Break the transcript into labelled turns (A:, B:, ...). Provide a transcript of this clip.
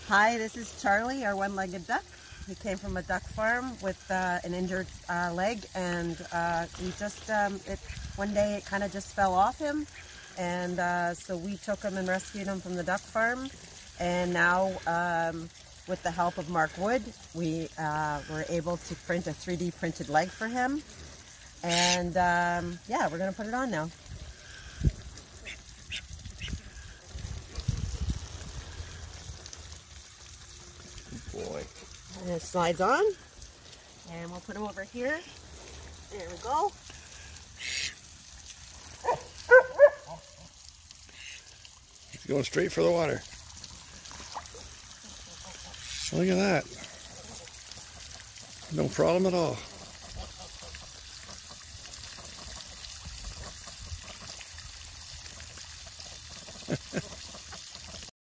A: Hi, this is Charlie, our one-legged duck. He came from a duck farm with an injured leg, and he just, one day it kind of just fell off him, and so we took him and rescued him from the duck farm, and now with the help of Mark Wood, we were able to print a 3D printed leg for him, and yeah, we're going to put it on now.
B: Boy.
A: And it slides on, and we'll put him over here. There we go.
B: He's going straight for the water. Look at that. No problem at all.